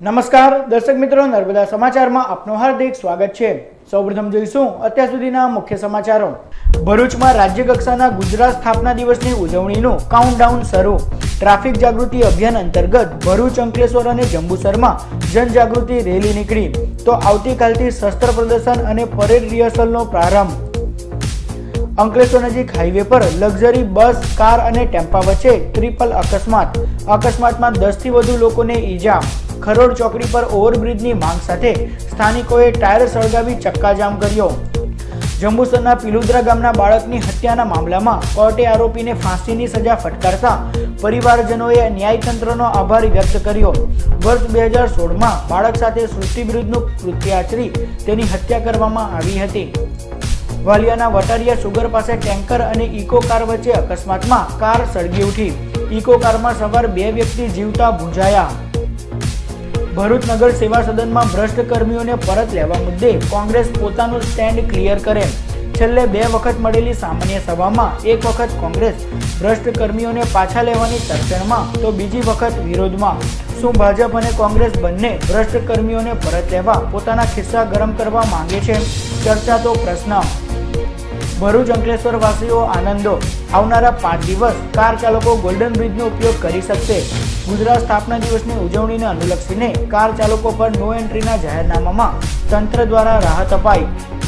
નમસ્કાર દર્શક મિત્રો, નર્મદા સમાચારમાં આપનું હાર્દિક સ્વાગત છે। સૌપ્રથમ જોઈશું અત્યાર સુધીના મુખ્ય સમાચારો। ભરૂચમાં રાજ્ય કક્ષાના ગુજરાત સ્થાપના દિવસની ઉજવણીનું કાઉન્ટડાઉન શરૂ। ટ્રાફિક જાગૃતિ અભિયાન અંતર્ગત ભરૂચ, અંકલેશ્વર અને જંબુસરમાં જનજાગૃતિ રેલી નીકળી, તો આવતીકાલથી શસ્ત્ર પ્રદર્શન અને પરેડ રિહર્સલનો પ્રારંભ। અંકલેશ્વર નજીક હાઈવે પર લક્ઝરી બસ, કાર અને ટેમ્પા વચ્ચે ટ્રિપલ અકસ્માત। અકસ્માતમાં 10 થી વધુ લોકોને ઈજા। ખરોડ ચોકડી પર ઓવરબ્રિજની માંગ સાથે સ્થાનિકોએ ટાયર સળગાવી ચક્કાજામ કર્યો। જંબુસરના પિલુદ્રા ગામના બાળકની હત્યાના મામલામાં કોર્ટે આરોપીને ફાંસીની સજા ફટકારતા પરિવારજનોએ ન્યાયતંત્રનો આભાર વ્યક્ત કર્યો। વર્ષ 2016માં બાળક સાથે સૃષ્ટિ વિરુદ્ધનું કૃત્ય આચરી તેની હત્યા કરવામાં આવી હતી। વાલિયાના વટારિયા સુગર પાસે ટેન્કર અને ઇકો કાર વચ્ચે અકસ્માતમાં કાર સળગી ઉઠી। ઇકો કારમાં સવાર 2 વ્યક્તિ જીવતા ભૂંજાયા। ભરૂચ નગર સેવા સદનમાં ભ્રષ્ટ કર્મીઓને પરત લેવા મુદ્દે કોંગ્રેસ પોતાનું સ્ટેન્ડ ક્લિયર કરે। છેલ્લે 2 વખત મળેલી સામાન્ય સભામાં એક વખત કોંગ્રેસ ભ્રષ્ટ કર્મીઓને પાછા લેવાની તરફેણમાં તો બીજી વખત વિરોધમાં। શું ભાજપ અને કોંગ્રેસ બંને ભ્રષ્ટ કર્મીઓને પરત લેવા પોતાના ખિસ્સા ગરમ કરવા માંગે છે? ચર્ચા તો પ્રશ્ન। ભરૂચ અંકલેશ્વર વાસીઓ આનંદો। આવનારા 5 દિવસ કાર ચાલકો ગોલ્ડન બ્રિજનો ઉપયોગ કરી શકશે। ગુજરાત સ્થાપના દિવસની ઉજવણીને અનુલક્ષીને કાર ચાલકો પર નો એન્ટ્રીના જાહેરનામામાં તંત્ર દ્વારા રાહત અપાઈ।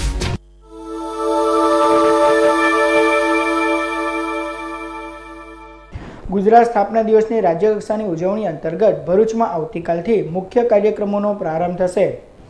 ગુજરાત સ્થાપના દિવસની રાજ્ય કક્ષાની ઉજવણી અંતર્ગત ભરૂચમાં આવતીકાલથી મુખ્ય કાર્યક્રમોનો પ્રારંભ થશે।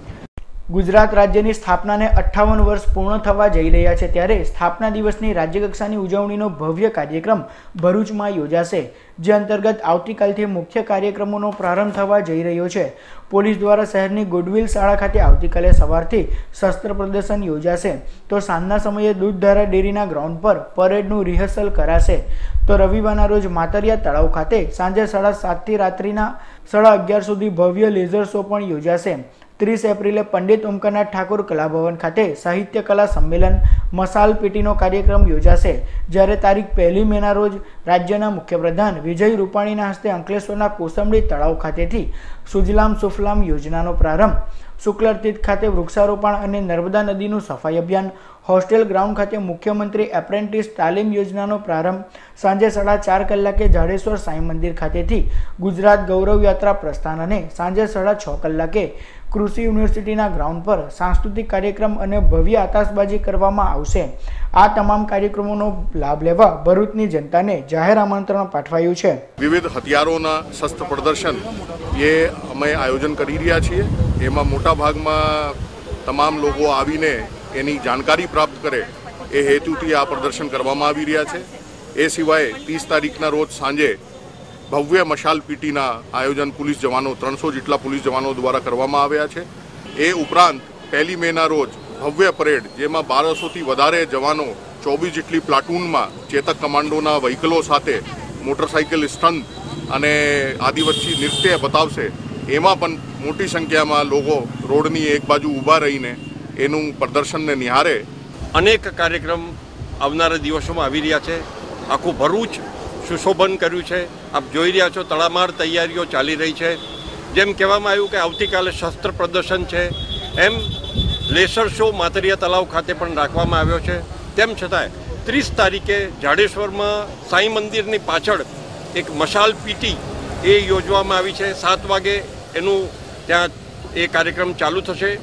ગુજરાત રાજ્યની સ્થાપનાને 58 વર્ષ પૂર્ણ થવા જઈ રહ્યા છે, ત્યારે સ્થાપના દિવસની રાજ્યકક્ષાની ઉજવણીનો ભવ્ય કાર્યક્રમ ભરૂચમાં યોજાશે, જે અંતર્ગત આવતીકાલથી મુખ્ય કાર્યક્રમોનો પ્રારંભ થવા જઈ રહ્યો છે। પોલીસ દ્વારા શહેરની ગુડવિલ શાળા ખાતે આવતીકાલે સવારથી શસ્ત્ર પ્રદર્શન યોજાશે, તો સાંજના સમયે દૂધધારા ડેરીના ગ્રાઉન્ડ પર પરેડનું રિહર્સલ કરાશે। તો રવિવારના રોજ માતરિયા તળાવ ખાતે સાંજે 7:30 થી રાત્રિના 11:30 સુધી ભવ્ય લેઝર શો પણ યોજાશે। 30 એપ્રિલે પંડિત ઓમકારનાથ ઠાકોર કલાભવન ખાતે સાહિત્ય કલા સંમેલન મસાલ પેટીનો કાર્યક્રમ યોજાશે, જ્યારે તારીખ 1 મેના રોજ રાજ્યના મુખ્યપ્રધાન વિજય રૂપાણીના હસ્તે અંકલેશ્વરના કોસંબડી તળાવ ખાતેથી સુજલામ સુફલામ યોજનાનો પ્રારંભ, શુક્લતીર્થ ખાતે વૃક્ષારોપણ અને નર્મદા નદીનું સફાઈ અભિયાન, હોસ્ટેલ ગ્રાઉન્ડ ખાતે મુખ્યમંત્રી એપ્રેન્ટિસ તાલીમ યોજનાનો પ્રારંભ, સાંજે 4:30 કલાકે જાડેશ્વર સાંઈ મંદિર ખાતેથી ગુજરાત ગૌરવ યાત્રા પ્રસ્થાન અને સાંજે 6:30 કલાકે કૃષિ યુનિવર્સિટીના ગ્રાઉન્ડ પર સાંસ્કૃતિક કાર્યક્રમ અને ભવ્ય આતશબાજી કરવામાં આવશે। આ તમામ કાર્યક્રમોનો લાભ લેવા ભરૂચની જનતાને જાહેર આમંત્રણ પાઠવાયું છે। વિવિધ હથિયારોના શસ્ત્ર પ્રદર્શન એ અમે આયોજન કરી રહ્યા છીએ। એમાં મોટા ભાગમાં તમામ લોકો આવીને એની જાણકારી પ્રાપ્ત કરે એ હેતુથી આ પ્રદર્શન કરવામાં આવી રહ્યા છે। એ સિવાય 30 તારીખના રોજ સાંજે ભવ્ય મશાલ પીટીના આયોજન પોલીસ જવાનો 300 જેટલા પોલીસ જવાનો દ્વારા કરવામાં આવ્યા છે। એ ઉપરાંત 1 મેના રોજ ભવ્ય પરેડ, જેમાં 1200થી વધારે જવાનો 24 જેટલી પ્લાટૂનમાં ચેતક કમાન્ડોના વ્હીકલો સાથે મોટરસાઇકલ સ્ટન્ટ અને આદિવાસી નૃત્ય બતાવશે। એમાં પણ મોટી સંખ્યામાં લોકો રોડની એક બાજુ ઊભા રહીને એનું પ્રદર્શનને નિહાળે। અનેક કાર્યક્રમ આવનારા દિવસોમાં આવી રહ્યા છે। આખું ભરૂચ સુશોભન કર્યું છે। આપ જોઈ રહ્યા છો, તડામાર તૈયારીઓ ચાલી રહી છે। જેમ કહેવામાં આવ્યું કે આવતીકાલે શસ્ત્ર પ્રદર્શન છે, એમ લેસર શો માતરિયા તળાવ ખાતે પણ રાખવામાં આવ્યો છે। તેમ છતાંય 30 તારીખે જાડેશ્વરમાં સાંઈ મંદિરની પાછળ એક મશાલ પીટી એ યોજવામાં આવી છે। 7 વાગે એનું ત્યાં એ કાર્યક્રમ ચાલુ થશે।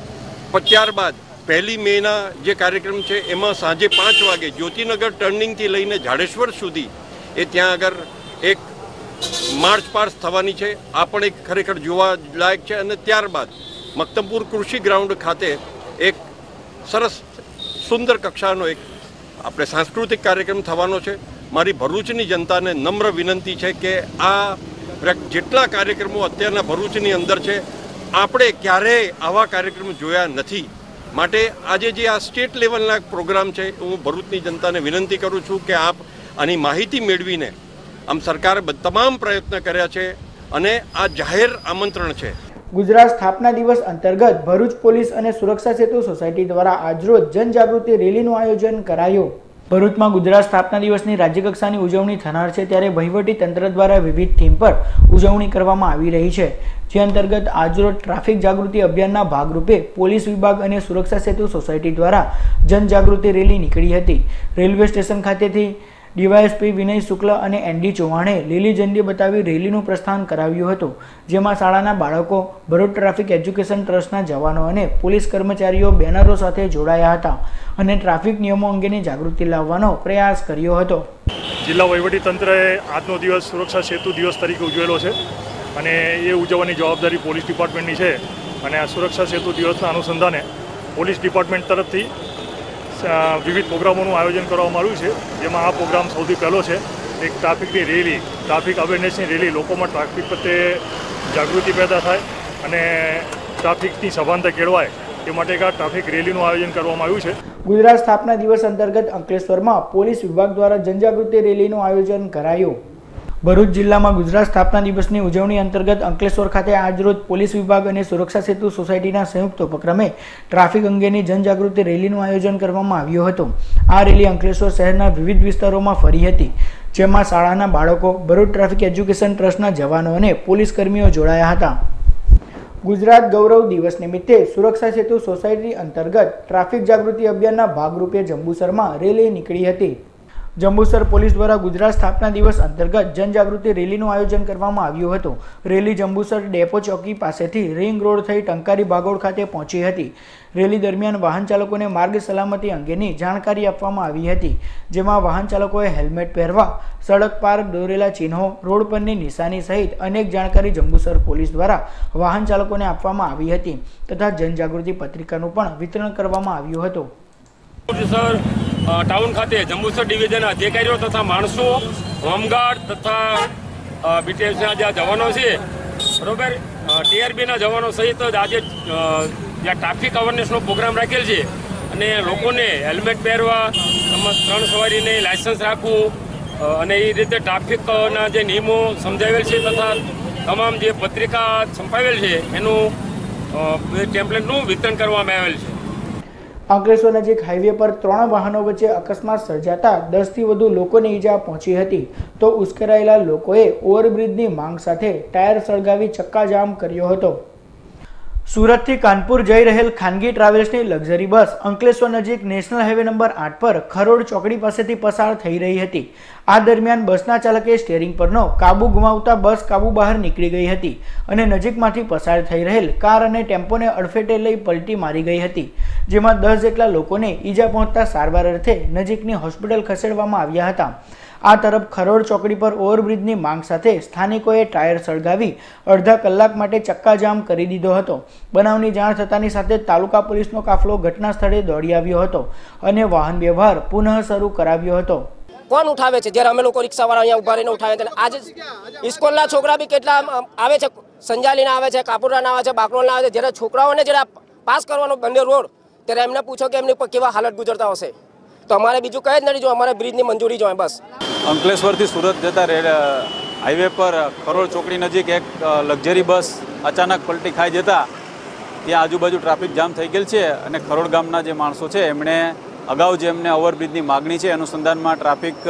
ત્યારબાદ 1 મેના જે કાર્યક્રમ છે એમાં સાંજે 5 વાગે જ્યોતિનગર ટર્નિંગથી લઈને જાડેશ્વર સુધી એ ત્યાં આગળ એક માર્ચ પાસ થવાની છે। આ પણ એક ખરેખર જોવા લાયક છે। અને ત્યારબાદ મક્તમપુર કૃષિ ગ્રાઉન્ડ ખાતે એક સરસ સુંદર કક્ષાનો એક આપણે સાંસ્કૃતિક કાર્યક્રમ થવાનો છે। મારી ભરૂચની જનતાને નમ્ર વિનંતી છે કે આ જેટલા કાર્યક્રમો અત્યારના ભરૂચની અંદર છે, આપણે ક્યારેય આવા કાર્યક્રમો જોયા નથી। માટે આજે જે આ સ્ટેટ લેવલના પ્રોગ્રામ છે, હું ભરૂચની જનતાને વિનંતી કરું છું કે આપ આની માહિતી મેળવીને, આમ સરકારે તમામ પ્રયત્ન કર્યા છે અને આ જાહેર આમંત્રણ છે। ગુજરાત સ્થાપના દિવસ અંતર્ગત ભરૂચ પોલીસ અને સુરક્ષા સેતુ સોસાયટી દ્વારા આજરોજ જનજાગૃતિ રેલીનું આયોજન કરાયું। ભરૂચમાં ગુજરાત સ્થાપના દિવસની રાજ્યકક્ષાની ઉજવણી થનાર છે, ત્યારે વહીવટી તંત્ર દ્વારા વિવિધ થીમ પર ઉજવણી કરવામાં આવી રહી છે, જે અંતર્ગત આજરોજ ટ્રાફિક જાગૃતિ અભિયાનના ભાગરૂપે પોલીસ વિભાગ અને સુરક્ષા સેતુ સોસાયટી દ્વારા જનજાગૃતિ રેલી નીકળી હતી. રેલવે સ્ટેશન ખાતેથી ડીવાયએસપી વિનય શુક્લ અને એનડી ચૌહાણે લીલી ઝંડી બતાવી રેલીનું પ્રસ્થાન કરાવ્યું હતું, જેમાં શાળાના બાળકો, ભરૂચ ટ્રાફિક એજ્યુકેશન ટ્રસ્ટના જવાનો અને પોલીસ કર્મચારીઓ બેનરો સાથે જોડાયા હતા અને ટ્રાફિક નિયમો અંગેની જાગૃતિ લાવવાનો પ્રયાસ કર્યો હતો. જિલ્લા વહીવટી તંત્રએ આજનો દિવસ સુરક્ષા સેતુ દિવસ તરીકે ઉજવેલો છે અને એ ઉજવવાની જવાબદારી પોલીસ ડિપાર્ટમેન્ટની છે. અને આ સુરક્ષા સેતુ દિવસના અનુસંધાને પોલીસ ડિપાર્ટમેન્ટ તરફથી વિવિધ પ્રોગ્રામોનું આયોજન કરવામાં આવ્યું છે, જેમાં આ પ્રોગ્રામ સૌથી પહેલો છે. એક ટ્રાફિકની રેલી, ટ્રાફિક અવેરનેસની રેલી, લોકોમાં ટ્રાફિક પ્રત્યે જાગૃતિ પેદા થાય અને ટ્રાફિકની સભાનતા કેળવાય એ માટે એક આ ટ્રાફિક રેલીનું આયોજન કરવામાં આવ્યું છે. ગુજરાત સ્થાપના દિવસ અંતર્ગત અંકલેશ્વરમાં પોલીસ વિભાગ દ્વારા જનજાગૃતિ રેલીનું આયોજન કરાયું. ભરૂચ જિલ્લામાં ગુજરાત સ્થાપના દિવસની ઉજવણી અંતર્ગત અંકલેશ્વર ખાતે આજરોજ પોલીસ વિભાગ અને સુરક્ષા સેતુ સોસાયટીના સંયુક્ત ઉપક્રમે ટ્રાફિક અંગેની જનજાગૃતિ રેલીનું આયોજન કરવામાં આવ્યું હતું. આ રેલી અંકલેશ્વર શહેરના વિવિધ વિસ્તારોમાં ફરી હતી, જેમાં શાળાના બાળકો, ભરૂચ ટ્રાફિક એજ્યુકેશન ટ્રસ્ટના જવાનો અને પોલીસ કર્મીઓ જોડાયા હતા. ગુજરાત ગૌરવ દિવસ નિમિત્તે સુરક્ષા સેતુ સોસાયટી અંતર્ગત ટ્રાફિક જાગૃતિ અભિયાનના ભાગરૂપે જંબુસરમાં રેલી નીકળી હતી. જંબુસર પોલીસ દ્વારા ગુજરાત સ્થાપના દિવસ અંતર્ગત જનજાગૃતિ રેલીનું આયોજન કરવામાં આવ્યું હતું. રેલી જંબુસર ડેપો ચોકી પાસેથી રિંગ રોડ થઈ ટંકારી ભાગોળ ખાતે પહોંચી હતી. રેલી દરમિયાન વાહન ચાલકોને માર્ગ સલામતી અંગેની જાણકારી આપવામાં આવી હતી, જેમાં વાહન ચાલકોએ હેલ્મેટ પહેરવા, સડક પાર દોરેલા ચિહ્નો, રોડ પરની નિશાની સહિત અનેક જાણકારી જંબુસર પોલીસ દ્વારા વાહન ચાલકોને આપવામાં આવી હતી તથા જનજાગૃતિ પત્રિકાનું પણ વિતરણ કરવામાં આવ્યું હતું. ટાઉન ખાતે જંબુસર ડિવિઝનના અધિકારીઓ તથા માણસો, હોમગાર્ડ તથા બીટીએસના જે જવાનો છે, બરોબર, ટીઆરબીના જવાનો સહિત આજે જ્યાં ટ્રાફિક અવેરનેસનો પ્રોગ્રામ રાખેલ છે અને લોકોને હેલ્મેટ પહેરવા, 3 સવારીને લાયસન્સ રાખવું અને એ રીતે ટ્રાફિકના જે નિયમો સમજાવેલ છે તથા તમામ જે પત્રિકા છપાવેલ છે એનું ટેમ્પલેટનું વિતરણ કરવામાં આવેલ છે. અંકલેશ્વર નજીક હાઈવે પર 3 વાહનો વચ્ચે અકસ્માત સર્જાતા 10 થી વધુ લોકોને ઈજા પહોંચી હતી, તો ઉશ્કેરાયેલા લોકોએ ઓવરબ્રિજની માંગ સાથે ટાયર સળગાવી ચક્કાજામ કર્યો હતો. સુરતથી કાનપુર જઈ રહેલ ખાનગી ટ્રાવેલ્સની લક્ઝરી બસ અંકલેશ્વર નજીક નેશનલ હાઈવે નંબર 8 પર ખરોડ ચોકડી પાસેથી પસાર થઈ રહી હતી. આ દરમિયાન બસના ચાલકે સ્ટીયરિંગ પરનો કાબુ ગુમાવતા બસ કાબુ બહાર નીકળી ગઈ હતી અને નજીકમાંથી પસાર થઈ રહેલ કાર અને ટેમ્પોને અડફેટે લઈ પલટી મારી ગઈ હતી, જેમાં 10 જેટલા લોકોને ઈજા પહોંચતા સારવાર અર્થે નજીકની હોસ્પિટલ ખસેડવામાં આવ્યા હતા. આ તરફ ખરોડ ચોકડી પર ઓવરબ્રિજની માંગ સાથે સ્થાનિકોએ ટાયર સળગાવી અડધા કલાક માટે ચક્કાજામ કરી દીધો હતો. બનાવની જાણ થતાની સાથે તાલુકા પોલીસનો કાફલો ઘટના સ્થળે દોડી આવ્યો હતો અને વાહન વ્યવહાર પુનઃ શરૂ કરાવ્યો હતો. કોણ ઉઠાવે છે? જ્યારે અમે લોકો રિક્ષાવાળા અહીંયા ઉભા રહીને ઉઠાવે છે. આજે સ્કૂલના છોકરા બી કેટલા આવે છે, સંજાલીના આવે છે, કાપુરાના આવે છે, બાકરોલના આવે છે. જ્યારે છોકરાઓને જ્યારે પાસ કરવાનો બંને રોડ, ત્યારે એમને પૂછો કે એમની પર કેવા હાલત ગુજરતા હશે. તો અમારે બીજું કંઈ જ નથી જો અમારે બ્રિજની મંજૂરી જોઈએ બસ. અંકલેશ્વરથી સુરત જતા હાઈવે પર ખરોડ ચોકડી નજીક એક લક્ઝરી બસ અચાનક પલટી ખાઈ જતા ત્યાં આજુબાજુ ટ્રાફિક જામ થઈ ગયેલ છે અને ખરોડ ગામના જે માણસો છે એમણે અગાઉ જે એમને ઓવરબ્રિજની માગણી છે અનુસંધાનમાં ટ્રાફિક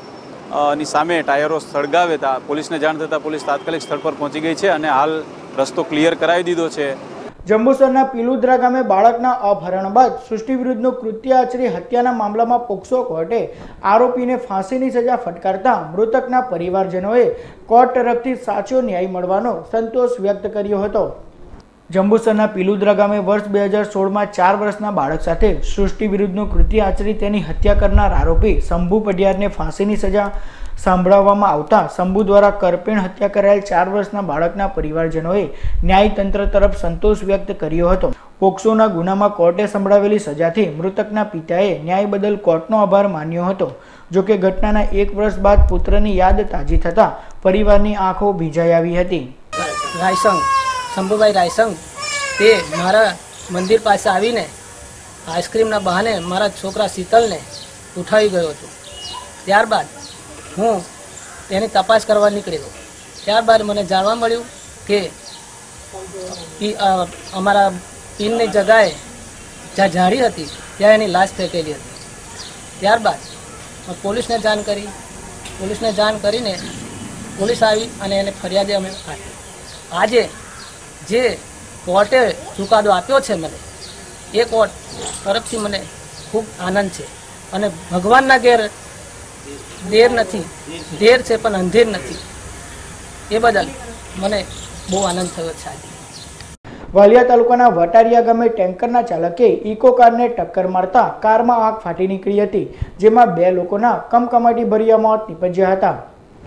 ની સામે ટાયરો સળગાવ્યા. પોલીસને જાણ થતાં પોલીસ તાત્કાલિક સ્થળ પર પહોંચી ગઈ છે અને હાલ રસ્તો ક્લિયર કરાવી દીધો છે. જંબુસરના પીલુદ્રા ગામે બાળકના અપહરણ બાદ સૃષ્ટિ વિરુદ્ધનું કૃત્ય આચરી હત્યાના મામલામાં પોક્સો કોર્ટે આરોપીને ફાંસીની સજા ફટકારતા મૃતકના પરિવારજનોએ કોર્ટ તરફથી સાચો ન્યાય મળવાનો સંતોષ વ્યક્ત કર્યો હતો. જંબુસરના પીલુદ્રા ગામે વર્ષ 2016માં 4 વર્ષના બાળક સાથે સૃષ્ટિ વિરુદ્ધનું કૃત્ય આચરી તેની હત્યા કરનાર આરોપી શંભુ પઢિયારને ફાંસીની સજા સાંભળવામાં આવતા શંભુ દ્વારા કરપીણ હત્યા કરાયેલ 4 વર્ષના બાળકના પરિવારજનોએ ન્યાયતંત્ર તરફ સંતોષ વ્યક્ત કર્યો હતો. પોક્સોના ગુનામાં કોર્ટે સંભળાવેલી સજાથી મૃતકના પિતાએ ન્યાય બદલ કોર્ટનો આભાર માન્યો હતો. જોકે ઘટનાના 1 વર્ષ બાદ પુત્રની યાદ તાજી થતાં પરિવારની આંખો ભીંજાઈ આવી હતી. રાયસંગ શંભુભાઈ રાયસંગ તે મારા મંદિર પાસે આવીને આઈસ્ક્રીમના બહાને મારા છોકરા શીતલને ઉઠાવી ગયો હતો. ત્યારબાદ હું તેની તપાસ કરવા નીકળ્યો. ત્યારબાદ મને જાણવા મળ્યું કે અમારા પિનની જગાએ જ્યાં ઝાડી હતી ત્યાં એની લાશ ફેંકેલી હતી. ત્યારબાદ પોલીસને જાણ કરી. પોલીસને જાણ કરીને પોલીસ આવી અને એને ફરિયાદ અમે આપી. આજે જે કોર્ટે ચુકાદો આપ્યો છે મને, એ કોર્ટ તરફથી મને ખૂબ આનંદ છે. અને ભગવાનના ઘેર દેર નથી, દેર છે પણ અંધેર નથી. એ બદલ મને બહુ આનંદ થયો છે. આજે વાલિયા તાલુકાના વટારિયા ગામે ટેન્કરના ચાલકે ઇકો કારને ટક્કર મારતા કારમાં આગ ફાટી નીકળી હતી, જેમાં 2 લોકોના કમકમાટી ભર્યા મોત નીપજ્યા હતા.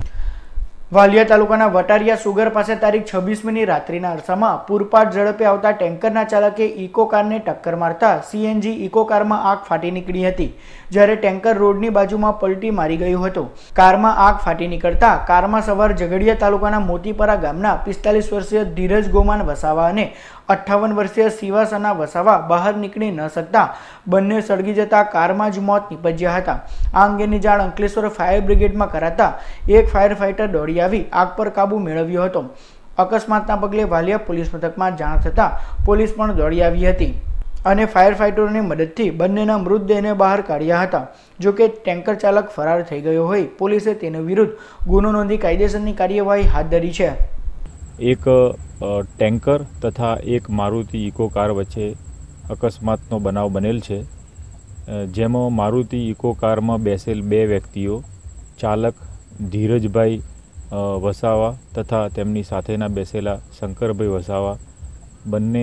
વાલિયા તાલુકાના વટારિયા સુગર પાસે તારીખ 26મીની રાત્રિના અરસામાં પૂરપાટ ઝડપે આવતા ટેન્કરના ચાલકે ઇકો કારને ટક્કર મારતા સીએનજી ઇકો કારમાં આગ ફાટી નીકળી હતી, જ્યારે ટેન્કર રોડની બાજુમાં પલટી મારી ગયું હતું. કારમાં આગ ફાટી નીકળતા કારમાં સવાર ઝઘડિયા તાલુકાના મોતીપરા ગામના 45 વર્ષીય ધીરજ ગોમાન વસાવા અને 58 વર્ષીય શિવાસના વસાવા બહાર નીકળી ન શકતા બંને સળગી જતા કારમાં જ મોત નીપજ્યા હતા. આ અંગેની જાણ અંકલેશ્વર ફાયર બ્રિગેડમાં કરાતા એક ફાયર ફાઇટર દોડી આવી આગ પર કાબુ મેળવ્યો હતો. અકસ્માતના પગલે વાલિયા પોલીસ મથકમાં જાણ થતાં પોલીસ પણ દોડી આવી હતી અને ફાયર ફાઇટરોની મદદથી બંનેના મૃતદેહને બહાર કાઢ્યા હતા. જોકે ટેન્કર ચાલક ફરાર થઈ ગયો હોય પોલીસે તેના વિરુદ્ધ ગુનો નોંધી કાયદેસરની કાર્યવાહી હાથ ધરી છે. એક ટેન્કર તથા એક મારુતિ ઇકો કાર વચ્ચે અકસ્માતનો બનાવ બનેલ છે, જેમાં મારુતિ ઇકો કારમાં બેસેલ 2 વ્યક્તિઓ ચાલક ધીરજભાઈ વસાવા તથા તેમની સાથેના બેસેલા શંકરભાઈ વસાવા બંને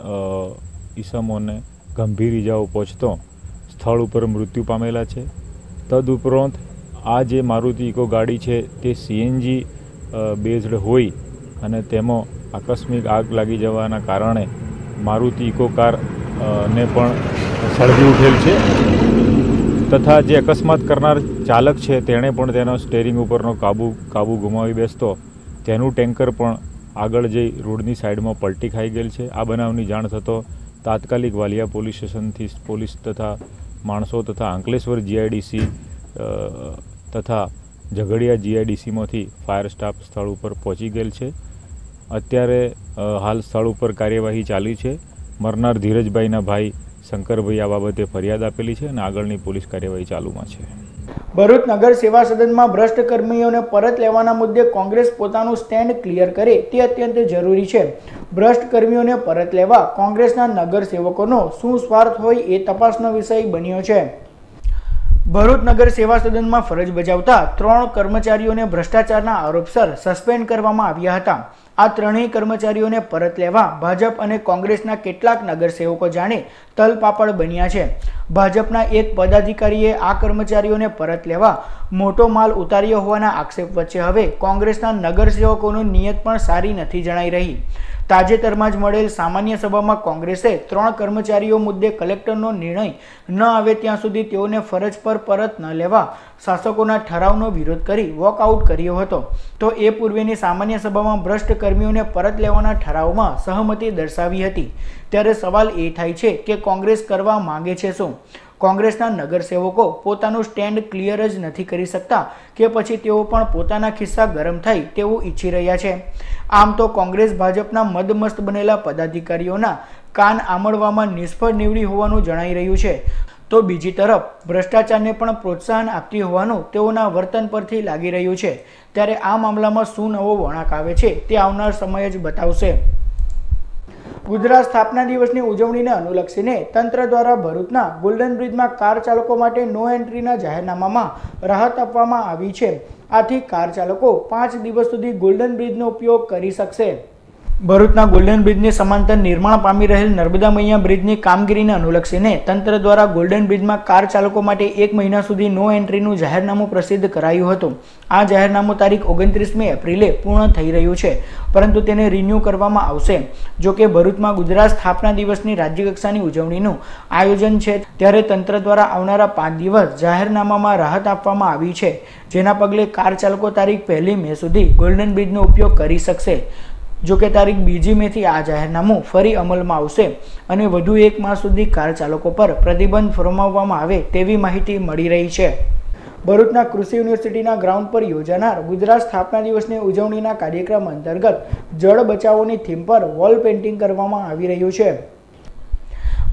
ઈસમોને ગંભીર ઇજાઓ પહોંચતો સ્થળ ઉપર મૃત્યુ પામેલા છે. તદુપરાંત આ જે મારુતિ ઇકો ગાડી છે તે સીએનજી બેઝડ હોય અને તેમાં આકસ્મિક આગ લાગી જવાના કારણે મારુતિ ઇકો કાર ને પણ સળગી ઉઠેલ છે તથા જે અકસ્માત કરનાર ચાલક છે તેણે પણ તેનો સ્ટેરિંગ ઉપરનો કાબુ ગુમાવી બેસતો તેનું ટેન્કર પણ આગળ જઈ રોડની સાઈડમાં પલટી ખાઈ ગયેલ છે. આ બનાવની જાણ થતો તાત્કાલિક વાલિયા પોલીસ સ્ટેશનથી પોલીસ તથા માણસો તથા અંકલેશ્વર જીઆઈડીસી તથા ઝઘડિયા જીઆઈડીસીમાંથી ફાયર સ્ટાફ સ્થળ ઉપર પહોંચી ગયેલ છે. અત્યારે હાલ સ્થળ ઉપર કાર્યવાહી ચાલી છે. મરનાર ધીરજભાઈના ભાઈ શંકરભાઈ આ બાબતે ફરિયાદ આપેલી છે અને આગળની પોલીસ કાર્યવાહી ચાલુમાં છે. ભરૂચ નગર સેવા સદનમાં ભ્રષ્ટ કર્મીઓને પરત લેવાના મુદ્દે કોંગ્રેસ પોતાનું સ્ટેન્ડ ક્લિયર કરે તે અત્યંત જરૂરી છે. ભ્રષ્ટ કર્મીઓને પરત લેવા કોંગ્રેસના નગર સેવકોનો શું સ્વાર્થ હોય એ તપાસનો વિષય બન્યો છે. ભરૂચ નગર સેવા સદનમાં ફરજ બજાવતા 3 કર્મચારીઓને ભ્રષ્ટાચારના આરોપસર સસ્પેન્ડ કરવામાં આવ્યા હતા. આ 3 કર્મચારીઓને પરત લેવા ભાજપ અને કોંગ્રેસના કેટલાક નગરસેવકો જાણે તલપાપડ બન્યા છે. ભાજપના એક પદાધિકારીએ આ કર્મચારીઓને પરત લેવા મોટો માલ ઉતાર્યો હોવાના આક્ષેપ વચ્ચે હવે કોંગ્રેસના નગરસેવકોની નિયત પણ સારી નથી જણાઈ રહી. તાજેતરમાં જ મળેલ સામાન્ય સભામાં કોંગ્રેસે 3 કર્મચારીઓ મુદ્દે કલેક્ટરનો નિર્ણય ન આવે ત્યાં સુધી તેઓને ફરજ પર પરત ન લેવા શાસકોના ઠરાવનો વિરોધ કરી વોકઆઉટ કર્યો હતો. તો એ પૂર્વેની સામાન્ય સભામાં ભ્રષ્ટ કર્મીઓને પરત લેવાના ઠરાવમાં સહમતિ દર્શાવી હતી. ત્યારે સવાલ એ થાય છે કે કોંગ્રેસ કરવા માંગે છે શું? કોંગ્રેસના નગરસેવકો પોતાનું સ્ટેન્ડ ક્લિયર જ નથી કરી શકતા કે પછી તેઓ પણ પોતાના ખિસ્સા ગરમ થાય તેવું ઈચ્છી રહ્યા છે? આમ તો કોંગ્રેસ ભાજપના મદમસ્ત બનેલા પદાધિકારીઓના કાન આમળવામાં નિષ્ફળ નીવડી હોવાનું જણાઈ રહ્યું છે, તો બીજી તરફ ભ્રષ્ટાચારને પણ પ્રોત્સાહન આપતી હોવાનું તેઓના વર્તન પરથી લાગી રહ્યું છે. ત્યારે આ મામલામાં શું નવો વળાંક આવે છે તે આવનાર સમય જ બતાવશે. ગુજરાત સ્થાપના દિવસની ઉજવણીને અનુલક્ષીને તંત્ર દ્વારા ભરૂચના ગોલ્ડન બ્રિજમાં કાર ચાલકો માટે નો એન્ટ્રીના જાહેરનામામાં રાહત આપવામાં આવી છે. આથી કાર ચાલકો 5 દિવસ સુધી ગોલ્ડન બ્રિજનો ઉપયોગ કરી શકશે. ભરૂચના ગોલ્ડન બ્રિજની સમાંતર નિર્માણ પામી રહેલ નર્મદા મૈયા બ્રિજની કામગીરીને અનુલક્ષીને તંત્ર દ્વારા ગોલ્ડન બ્રિજમાં કાર ચાલકો માટે 1 મહિના સુધી નો એન્ટ્રીનું જાહેરનામું પ્રસિદ્ધ કરાયું હતું. આ જાહેરનામું તારીખ 29મી એપ્રિલે પૂર્ણ થઈ રહ્યું છે, પરંતુ તેને રિન્યૂ કરવામાં આવશે. જોકે ભરૂચમાં ગુજરાત સ્થાપના દિવસની રાજ્યકક્ષાની ઉજવણીનું આયોજન છે, ત્યારે તંત્ર દ્વારા આવનારા 5 દિવસ જાહેરનામામાં રાહત આપવામાં આવી છે, જેના પગલે કાર ચાલકો તારીખ 1 મે સુધી ગોલ્ડન બ્રિજનો ઉપયોગ કરી શકશે. જોકે તારીખ 2 મેથી આ જાહેરનામું ફરી અમલમાં આવશે અને વધુ 1 માસ સુધી કાર ચાલકો પર પ્રતિબંધ ફરમાવવામાં આવે તેવી માહિતી મળી રહી છે. ભરૂચના કૃષિ યુનિવર્સિટીના ગ્રાઉન્ડ પર યોજાનાર ગુજરાત સ્થાપના દિવસની ઉજવણીના કાર્યક્રમ અંતર્ગત જળ બચાવોની થીમ પર વોલ પેઇન્ટિંગ કરવામાં આવી રહ્યું છે.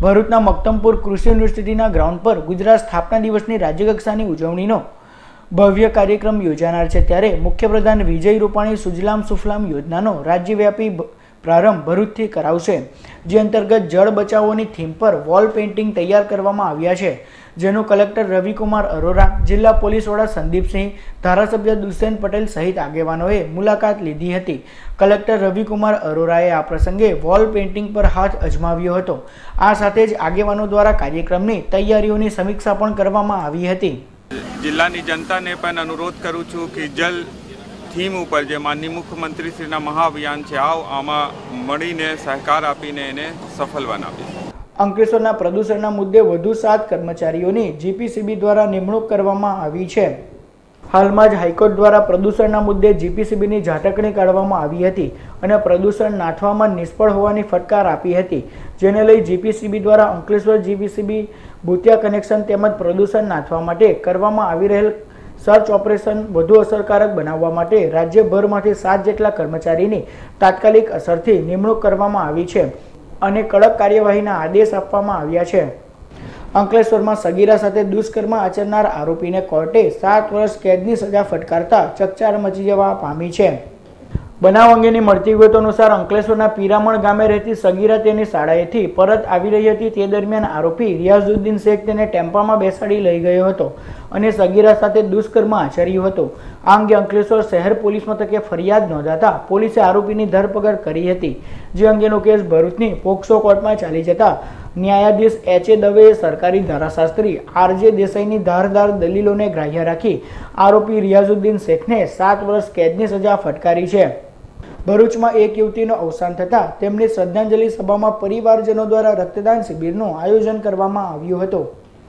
ભરૂચના મક્તમપુર કૃષિ યુનિવર્સિટીના ગ્રાઉન્ડ પર ગુજરાત સ્થાપના દિવસની રાજ્યકક્ષાની ઉજવણીનો ભવ્ય કાર્યક્રમ યોજાનાર છે, ત્યારે મુખ્યપ્રધાન વિજય રૂપાણી સુજલામ સુફલામ યોજનાનો રાજ્યવ્યાપી પ્રારંભ ભરૂચથી કરાવશે, જે અંતર્ગત જળ બચાવોની થીમ પર વોલ પેઇન્ટિંગ તૈયાર કરવામાં આવ્યા છે, જેનું કલેક્ટર રવિકુમાર અરોરા, જિલ્લા પોલીસ વડા સંદીપસિંહ, ધારાસભ્ય દુષ્યંત પટેલ સહિત આગેવાનોએ મુલાકાત લીધી હતી. કલેક્ટર રવિકુમાર અરોરાએ આ પ્રસંગે વોલ પેઇન્ટિંગ પર હાથ અજમાવ્યો હતો. આ સાથે જ આગેવાનો દ્વારા કાર્યક્રમની તૈયારીઓની સમીક્ષા પણ કરવામાં આવી હતી. જિલ્લાની જનતાને પણ અનુરોધ કરું છું કે જલ થીમ ઉપર જે માનનીય મુખ્યમંત્રીશ્રીના મહાઅભિયાન છે, આમાં મળીને સહકાર આપીને એને સફળ બનાવીએ. અંકલેશ્વરના પ્રદૂષણના મુદ્દે વધુ 7 કર્મચારીઓની જીપીસીબી દ્વારા નિમણૂક કરવામાં આવી છે. હાલમાં જ હાઈકોર્ટ દ્વારા પ્રદૂષણના મુદ્દે જીપીસીબીની ઝાટકણી કાઢવામાં આવી હતી અને પ્રદૂષણ નાથવામાં નિષ્ફળ હોવાની ફટકાર આપી હતી, જેને લઈ જીપીસીબી દ્વારા અંકલેશ્વર જીપીસીબી ભૂતિયા કનેક્શન તેમજ પ્રદૂષણ નાથવા માટે કરવામાં આવી રહેલ સર્ચ ઓપરેશન વધુ અસરકારક બનાવવા માટે રાજ્યભરમાંથી 7 જેટલા કર્મચારીની તાત્કાલિક અસરથી નિમણૂક કરવામાં આવી છે અને કડક કાર્યવાહીના આદેશ આપવામાં આવ્યા છે. અંકલેશ્વરમાં સગીરા સાથે દુષ્કર્મ આચરનાર આરોપીને કોર્ટે 7 વર્ષ કેદની સજા ફટકારતા ચકચાર મચી જવા પામી છે. બનાવ અંગેની મળતી વિગતો અનુસાર અંકલેશ્વરના પીરામણ ગામે રહેતી સગીરા તેની શાળાએથી પરત આવી રહી હતી. તે દરમિયાન આરોપી રિયાઝુદ્દીન શેખ તેને ટેમ્પામાં બેસાડી લઈ ગયો હતો અને સગીરા સાથે દુષ્કર્મ આચર્યું હતું. આ અંગે અંકલેશ્વર શહેર પોલીસ મથકે ફરિયાદ નોંધાતા પોલીસે આરોપીની ધરપકડ કરી હતી, જે અંગેનો કેસ ભરૂચની પોક્સો કોર્ટમાં ચાલી જતા ન્યાયાધીશ એચ.એ. દવેએ સરકારી ધારાશાસ્ત્રી આર.જે. દેસાઈની ધારદાર દલીલોને ગ્રાહ્ય રાખી આરોપી રિયાઝુદ્દીન શેખને 7 વર્ષ કેદની સજા ફટકારી છે. ભરૂચમાં એક યુવતીનું અવસાન થતાં તેમની શ્રદ્ધાંજલિ સભામાં પરિવારજનો દ્વારા રક્તદાન શિબિરનું આયોજન કરવામાં આવ્યું હતું.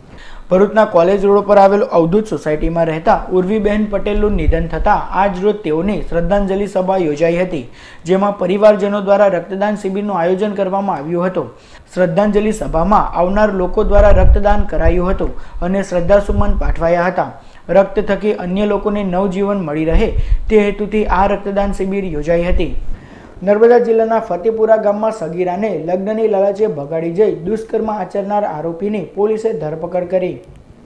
ભરૂચના કોલેજ રોડ પર આવેલ અવધૂત સોસાયટીમાં રહેતા ઉર્વીબહેન પટેલનું નિધન થતાં આજ રોજ તેઓની શ્રદ્ધાંજલિ સભા યોજાઈ હતી, જેમાં પરિવારજનો દ્વારા રક્તદાન શિબિરનું આયોજન કરવામાં આવ્યું હતું. શ્રદ્ધાંજલિ સભામાં આવનાર લોકો દ્વારા રક્તદાન કરાયું હતું અને શ્રદ્ધાસુમન પાઠવાયા હતા. રક્ત થકી અન્ય લોકોને નવજીવન મળી રહે તે હેતુથી આ રક્તદાન શિબિર યોજાઈ હતી. નર્મદા જિલ્લાના ફતેપુરા ગામમાં સગીરાને લગ્નની લાલચે ભગાડી જઈ દુષ્કર્મ આચરનાર આરોપીની પોલીસે ધરપકડ કરી.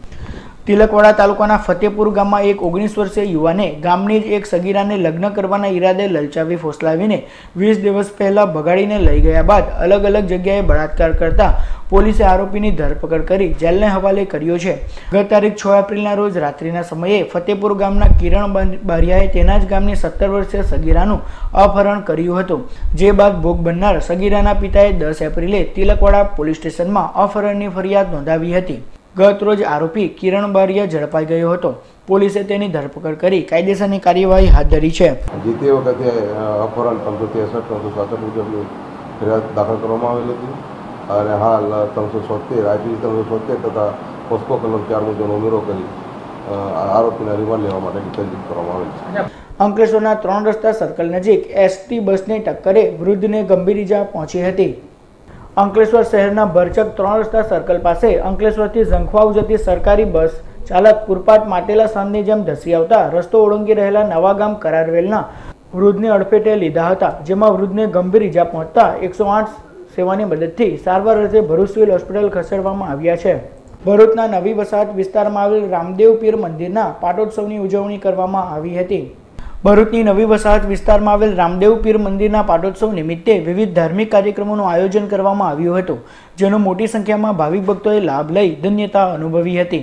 તિલકવાડા તાલુકાના ફતેપુર ગામમાં એક 19 વર્ષીય યુવાને ગામની જ એક સગીરાને લગ્ન કરવાના ઈરાદે લલચાવી ફોસલાવીને 20 દિવસ પહેલા ભગાડીને લઈ ગયા બાદ અલગ અલગ જગ્યાએ બળાત્કાર કરતા પોલીસે આરોપીની ધરપકડ કરી જેલને હવાલે કર્યો છે. ગત તારીખ 6 એપ્રિલના રોજ રાત્રિના સમયે ફતેપુર ગામના કિરણ બારિયાએ તેના જ ગામની 17 વર્ષીય સગીરાનું અપહરણ કર્યું હતું, જે બાદ ભોગ બનનાર સગીરાના પિતાએ 10 એપ્રિલે તિલકવાડા પોલીસ સ્ટેશનમાં અપહરણની ફરિયાદ નોંધાવી હતી. ગત રોજ આરોપી કિરણ બારિયા ઝડપાઈ ગયો હતો. પોલીસે તેની ધરપકડ કરી કાયદેસરની કાર્યવાહી હાથ ધરી છે. જીતી વખતે અપહરણ 363 મુજબની ફરિયાદ દાખલ કરવામાં આવેલી હતી અને હાલ 370 આઈપીસી 370 તથા પોસ્કો કલમ 4 મુજબનો ઉમેરો કરી આરોપીને રિમાન્ડ લેવા માટે તજવીજ કરવામાં આવેલ છે. અંકલેશ્વરના 3 રસ્તા સર્કલ નજીક એસટી બસની ટક્કરે વૃદ્ધને ગંભીર ઇજા પહોંચી હતી. અંકલેશ્વર શહેરના ભરચક 3 રસ્તા સર્કલ પાસે અંકલેશ્વરથી ઝંખવાવ જતી સરકારી બસ ચાલક પૂરપાટ માટેલા સાંજની જેમ ધસી આવતા રસ્તો ઓળંગી રહેલા નવાગામ કરારવેલના વૃદ્ધને અડફેટે લીધા હતા, જેમાં વૃદ્ધને ગંભીર ઇજા પહોંચતા 108 સેવાની મદદથી સારવાર અર્થે ભરૂચ સિવિલ હોસ્પિટલ ખસેડવામાં આવ્યા છે. ભરૂચના નવી વસાહત વિસ્તારમાં આવેલ રામદેવ પીર મંદિરના પાટોત્સવની ઉજવણી કરવામાં આવી હતી. ભરૂચની નવી વસાહત વિસ્તારમાં આવેલ રામદેવ પીર મંદિરના પાટોત્સવ નિમિત્તે વિવિધ ધાર્મિક કાર્યક્રમોનું આયોજન કરવામાં આવ્યું હતું, જેનો મોટી સંખ્યામાં ભાવિક ભક્તોએ લાભ લઈ ધન્યતા અનુભવી હતી.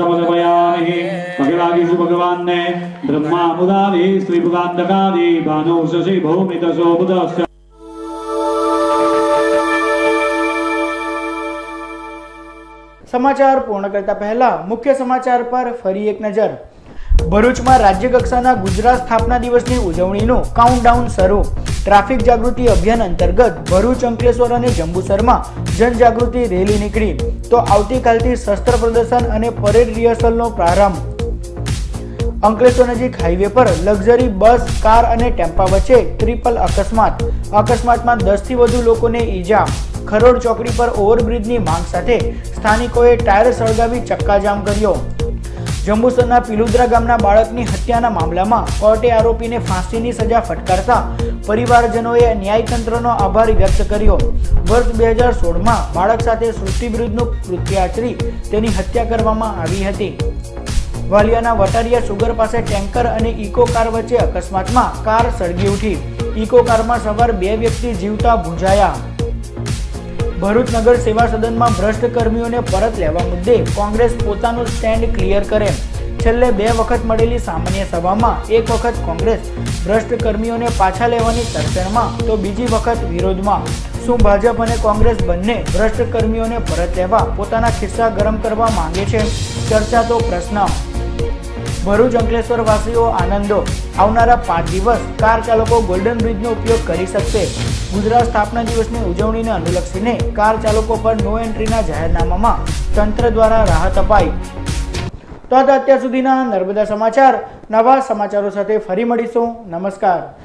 સમાચાર પૂર્ણ કરતા પહેલા મુખ્ય સમાચાર પર ફરી એક નજર. ભરૂચમાં રાજ્યકક્ષાના ગુજરાત સ્થાપના દિવસની ઉજવણીનું કાઉન્ટડાઉન શરૂ. ટ્રાફિક જાગૃતિ અભિયાન અંતર્ગત ભરૂચ, અંકલેશ્વર અને જંબુસરમાં જનજાગૃતિ રેલી નીકળી તો આવતીકાલથી શસ્ત્ર પ્રદર્શન અને પરેડ રિહર્સલનો પ્રારંભ. અંકલેશ્વર નજીક હાઈવે પર લક્ઝરી બસ, કાર અને ટેમ્પા વચ્ચે ટ્રિપલ અકસ્માત. અકસ્માતમાં 10 થી વધુ લોકોને ઈજા. ખરોડ ચોકડી પર ઓવરબ્રિજની માંગ સાથે સ્થાનિકોએ ટાયર સળગાવી ચક્કાજામ કર્યો. જંબુસરના પિલુદ્રા ગામના બાળકની હત્યાના મામલામાં કોર્ટે આરોપીને ફાંસીની સજા ફટકારતા પરિવારજનોએ ન્યાયતંત્રનો આભાર વ્યક્ત કર્યો. વર્ષ 2016માં બાળક સાથે સૃષ્ટિ વિરુદ્ધનું કૃત્ય આચરી તેની હત્યા કરવામાં આવી હતી. વાલિયાના વટારિયા સુગર પાસે ટેન્કર અને ઇકો કાર વચ્ચે અકસ્માતમાં કાર સળગી ઉઠી. ઇકો કારમાં સવાર 2 વ્યક્તિ જીવતા ભૂંજાયા. ભરૂચ નગર સેવા સદનમાં ભ્રષ્ટ કર્મીઓને પરત લેવા મુદ્દે કોંગ્રેસ પોતાનું સ્ટેન્ડ ક્લિયર કરે. છેલ્લે 2 વખત મળેલી સામાન્ય સભામાં એક વખત કોંગ્રેસ ભ્રષ્ટ કર્મીઓને પાછા લેવાની તરફેણમાં તો બીજી વખત વિરોધમાં. શું ભાજપ અને કોંગ્રેસ બંને ભ્રષ્ટ કર્મીઓને પરત લેવા પોતાના ખિસ્સા ગરમ કરવા માંગે છે? ચર્ચા તો પ્રશ્ન. ભરૂચ અંકલેશ્વર વાસીઓ આનંદો. આવનારા 5 દિવસ કાર ચાલકો ગોલ્ડન બ્રિજનો ઉપયોગ કરી શકશે. ગુજરાત સ્થાપના દિવસની ઉજવણીને અનુલક્ષીને કાર ચાલકો પર નો એન્ટ્રીના જાહેરનામામાં તંત્ર દ્વારા રાહત અપાઈ. તો અત્યાર સુધીના નર્મદા સમાચાર. નવા સમાચારો સાથે ફરી મળીશું. નમસ્કાર.